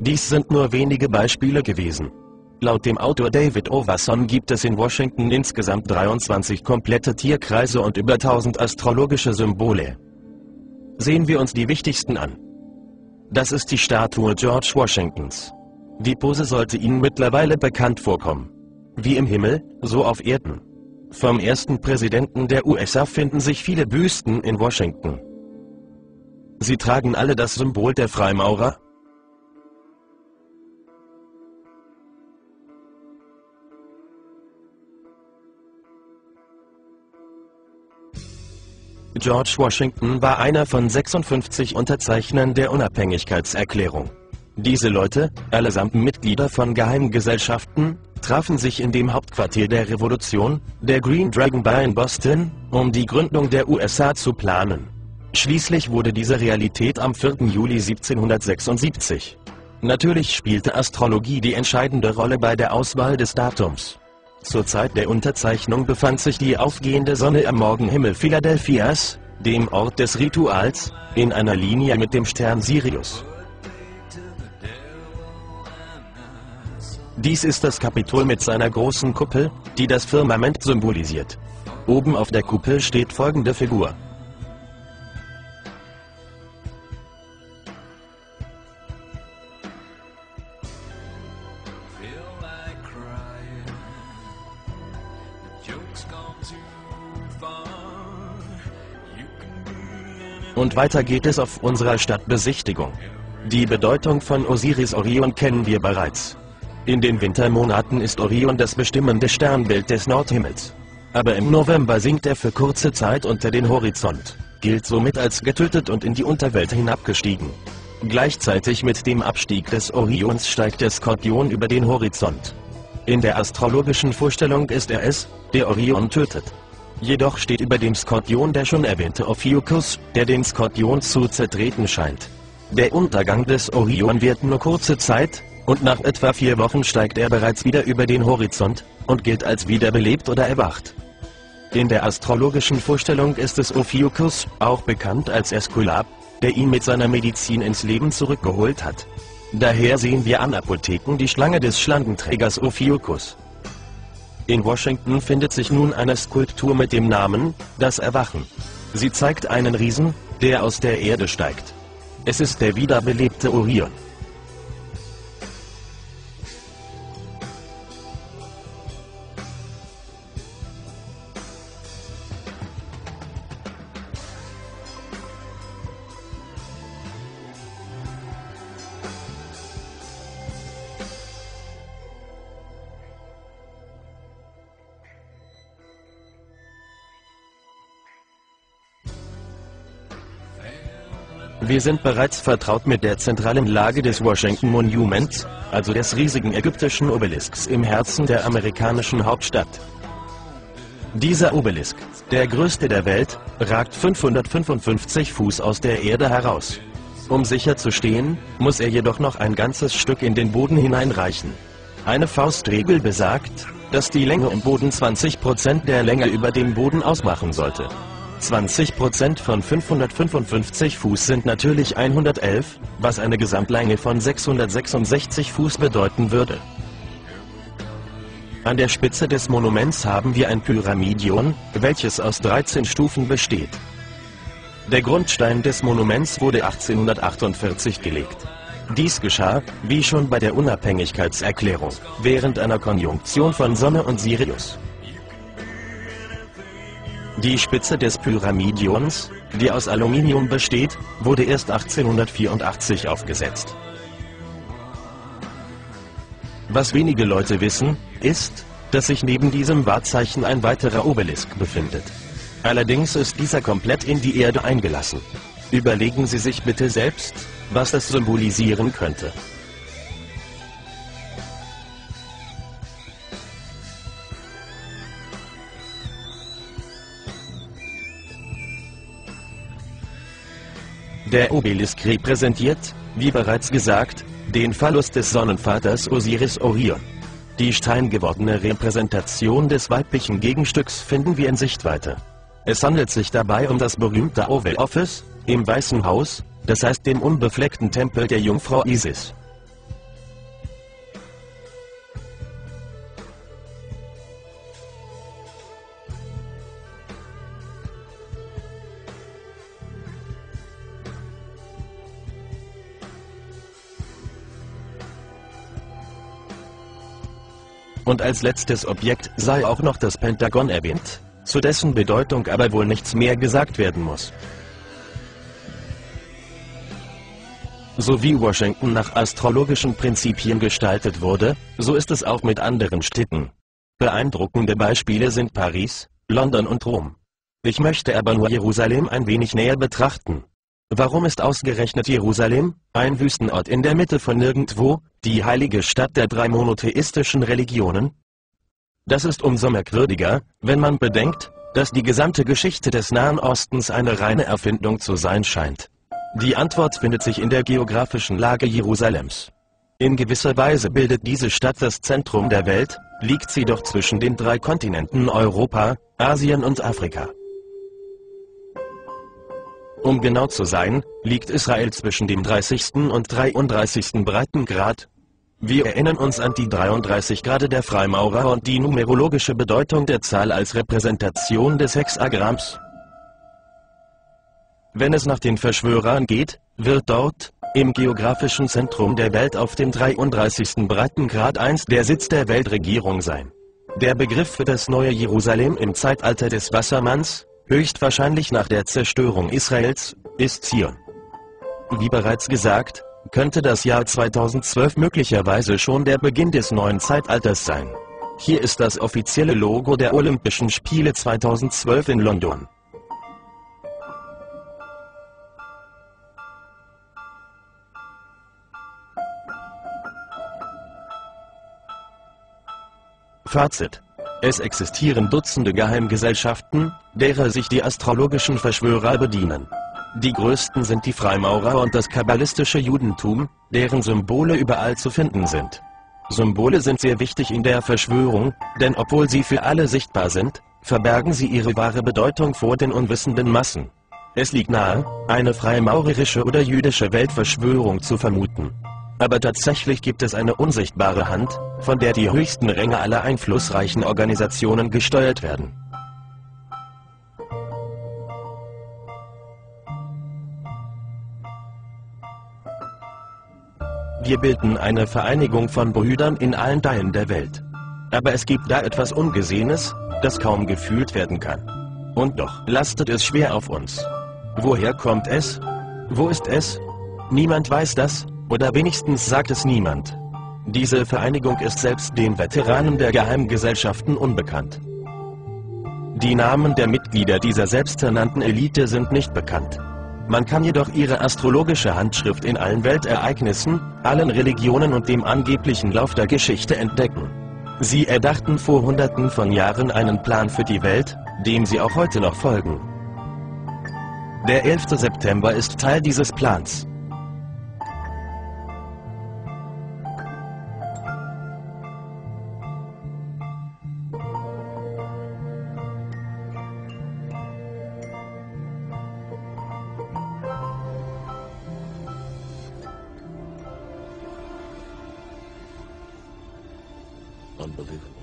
Dies sind nur wenige Beispiele gewesen. Laut dem Autor David Overson gibt es in Washington insgesamt 23 komplette Tierkreise und über 1000 astrologische Symbole. Sehen wir uns die wichtigsten an. Das ist die Statue George Washingtons. Die Pose sollte Ihnen mittlerweile bekannt vorkommen. Wie im Himmel, so auf Erden. Vom ersten Präsidenten der USA finden sich viele Büsten in Washington. Sie tragen alle das Symbol der Freimaurer. George Washington war einer von 56 Unterzeichnern der Unabhängigkeitserklärung. Diese Leute, allesamt Mitglieder von Geheimgesellschaften, trafen sich in dem Hauptquartier der Revolution, der Green Dragon Bar in Boston, um die Gründung der USA zu planen. Schließlich wurde diese Realität am 4. Juli 1776. Natürlich spielte Astrologie die entscheidende Rolle bei der Auswahl des Datums. Zur Zeit der Unterzeichnung befand sich die aufgehende Sonne am Morgenhimmel Philadelphias, dem Ort des Rituals, in einer Linie mit dem Stern Sirius. Dies ist das Kapitol mit seiner großen Kuppel, die das Firmament symbolisiert. Oben auf der Kuppel steht folgende Figur. Und weiter geht es auf unserer Stadtbesichtigung. Die Bedeutung von Osiris Orion kennen wir bereits. In den Wintermonaten ist Orion das bestimmende Sternbild des Nordhimmels. Aber im November sinkt er für kurze Zeit unter den Horizont, gilt somit als getötet und in die Unterwelt hinabgestiegen. Gleichzeitig mit dem Abstieg des Orions steigt der Skorpion über den Horizont. In der astrologischen Vorstellung ist er es, der Orion tötet. Jedoch steht über dem Skorpion der schon erwähnte Ophiuchus, der den Skorpion zu zertreten scheint. Der Untergang des Orion wird nur kurze Zeit, und nach etwa 4 Wochen steigt er bereits wieder über den Horizont und gilt als wiederbelebt oder erwacht. In der astrologischen Vorstellung ist es Ophiuchus, auch bekannt als Äskulap, der ihn mit seiner Medizin ins Leben zurückgeholt hat. Daher sehen wir an Apotheken die Schlange des Schlangenträgers Ophiuchus. In Washington findet sich nun eine Skulptur mit dem Namen Das Erwachen. Sie zeigt einen Riesen, der aus der Erde steigt. Es ist der wiederbelebte Orion. Wir sind bereits vertraut mit der zentralen Lage des Washington Monuments, also des riesigen ägyptischen Obelisks im Herzen der amerikanischen Hauptstadt. Dieser Obelisk, der größte der Welt, ragt 555 Fuß aus der Erde heraus. Um sicher zu stehen, muss er jedoch noch ein ganzes Stück in den Boden hineinreichen. Eine Faustregel besagt, dass die Länge im Boden 20% der Länge über dem Boden ausmachen sollte. 20% von 555 Fuß sind natürlich 111, was eine Gesamtlänge von 666 Fuß bedeuten würde. An der Spitze des Monuments haben wir ein Pyramidion, welches aus 13 Stufen besteht. Der Grundstein des Monuments wurde 1848 gelegt. Dies geschah, wie schon bei der Unabhängigkeitserklärung, während einer Konjunktion von Sonne und Sirius. Die Spitze des Pyramidions, die aus Aluminium besteht, wurde erst 1884 aufgesetzt. Was wenige Leute wissen, ist, dass sich neben diesem Wahrzeichen ein weiterer Obelisk befindet. Allerdings ist dieser komplett in die Erde eingelassen. Überlegen Sie sich bitte selbst, was das symbolisieren könnte. Der Obelisk repräsentiert, wie bereits gesagt, den Phallus des Sonnenvaters Osiris Orion. Die steingewordene Repräsentation des weiblichen Gegenstücks finden wir in Sichtweite. Es handelt sich dabei um das berühmte Oval Office im Weißen Haus, das heißt dem unbefleckten Tempel der Jungfrau Isis. Und als letztes Objekt sei auch noch das Pentagon erwähnt, zu dessen Bedeutung aber wohl nichts mehr gesagt werden muss. So wie Washington nach astrologischen Prinzipien gestaltet wurde, so ist es auch mit anderen Städten. Beeindruckende Beispiele sind Paris, London und Rom. Ich möchte aber nur Jerusalem ein wenig näher betrachten. Warum ist ausgerechnet Jerusalem, ein Wüstenort in der Mitte von nirgendwo, die heilige Stadt der drei monotheistischen Religionen? Das ist umso merkwürdiger, wenn man bedenkt, dass die gesamte Geschichte des Nahen Ostens eine reine Erfindung zu sein scheint. Die Antwort findet sich in der geografischen Lage Jerusalems. In gewisser Weise bildet diese Stadt das Zentrum der Welt, liegt sie doch zwischen den drei Kontinenten Europa, Asien und Afrika. Um genau zu sein, liegt Israel zwischen dem 30. und 33. Breitengrad. Wir erinnern uns an die 33 Grade der Freimaurer und die numerologische Bedeutung der Zahl als Repräsentation des Hexagramms. Wenn es nach den Verschwörern geht, wird dort, im geografischen Zentrum der Welt auf dem 33. Breitengrad einst der Sitz der Weltregierung sein. Der Begriff für das neue Jerusalem im Zeitalter des Wassermanns, höchstwahrscheinlich nach der Zerstörung Israels, ist Zion. Wie bereits gesagt, könnte das Jahr 2012 möglicherweise schon der Beginn des neuen Zeitalters sein. Hier ist das offizielle Logo der Olympischen Spiele 2012 in London. Fazit: Es existieren Dutzende Geheimgesellschaften, derer sich die astrologischen Verschwörer bedienen. Die größten sind die Freimaurer und das kabbalistische Judentum, deren Symbole überall zu finden sind. Symbole sind sehr wichtig in der Verschwörung, denn obwohl sie für alle sichtbar sind, verbergen sie ihre wahre Bedeutung vor den unwissenden Massen. Es liegt nahe, eine freimaurerische oder jüdische Weltverschwörung zu vermuten. Aber tatsächlich gibt es eine unsichtbare Hand, von der die höchsten Ränge aller einflussreichen Organisationen gesteuert werden. Wir bilden eine Vereinigung von Brüdern in allen Teilen der Welt. Aber es gibt da etwas Ungesehenes, das kaum gefühlt werden kann. Und doch lastet es schwer auf uns. Woher kommt es? Wo ist es? Niemand weiß das, oder wenigstens sagt es niemand. Diese Vereinigung ist selbst den Veteranen der Geheimgesellschaften unbekannt. Die Namen der Mitglieder dieser selbsternannten Elite sind nicht bekannt. Man kann jedoch ihre astrologische Handschrift in allen Weltereignissen, allen Religionen und dem angeblichen Lauf der Geschichte entdecken. Sie erdachten vor Hunderten von Jahren einen Plan für die Welt, dem sie auch heute noch folgen. Der 11. September ist Teil dieses Plans. Unbelievable.